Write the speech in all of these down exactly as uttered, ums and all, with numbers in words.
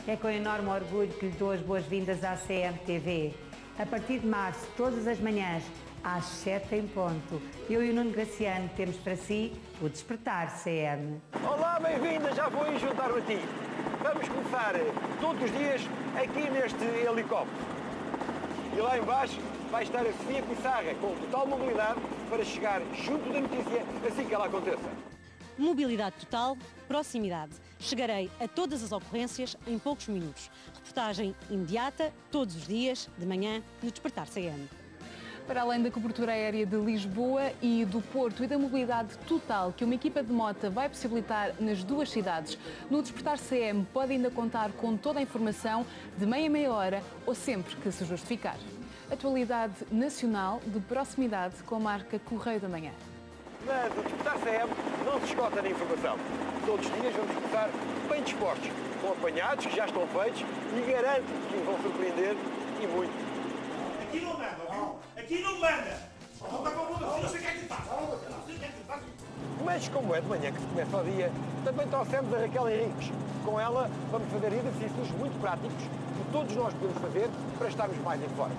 É com enorme orgulho que lhe dou as boas-vindas à C M T V. A partir de março, todas as manhãs, às sete em ponto, eu e o Nuno Graciano temos para si o Despertar C M. Olá, bem-vinda, já vou aí juntar-me a ti. Vamos começar todos os dias aqui neste helicóptero. E lá embaixo vai estar a Sofia Pissarra com total mobilidade para chegar junto da notícia assim que ela aconteça. Mobilidade total, proximidade. Chegarei a todas as ocorrências em poucos minutos. Reportagem imediata, todos os dias, de manhã, no Despertar C M. Para além da cobertura aérea de Lisboa e do Porto e da mobilidade total que uma equipa de moto vai possibilitar nas duas cidades, no Despertar C M pode ainda contar com toda a informação de meia a meia hora ou sempre que se justificar. Atualidade nacional de proximidade com a marca Correio da Manhã. Mas o Despertar C M não se esgota na informação. Todos os dias vamos começar bem dispostos, com apanhados que já estão feitos e garanto que os vão surpreender e muito. Aqui não manda, viu? Aqui não manda! Não está com a bunda, não sei o que é que faz. Não sei o que é que faz. Mas como é de manhã que se começa o dia, também trouxemos a Raquel Henriques. Com ela vamos fazer exercícios muito práticos que todos nós podemos fazer para estarmos mais em forma.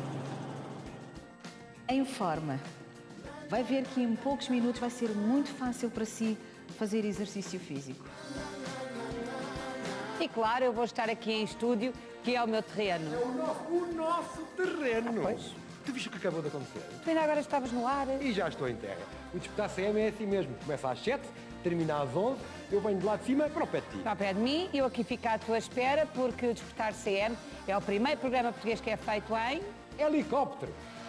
Em forma. Vai ver que em poucos minutos vai ser muito fácil para si fazer exercício físico. E claro, eu vou estar aqui em estúdio, que é o meu terreno. É o nosso, o nosso terreno. Pois. Tu viste o que acabou de acontecer? Tu ainda agora estavas no ar. E já estou em terra. O Despertar C M é assim mesmo. Começa às sete, termina às onze, eu venho de lá de cima para o pé de ti. Para o pé de mim, eu aqui fico à tua espera, porque o Despertar C M é o primeiro programa português que é feito em... Helicóptero.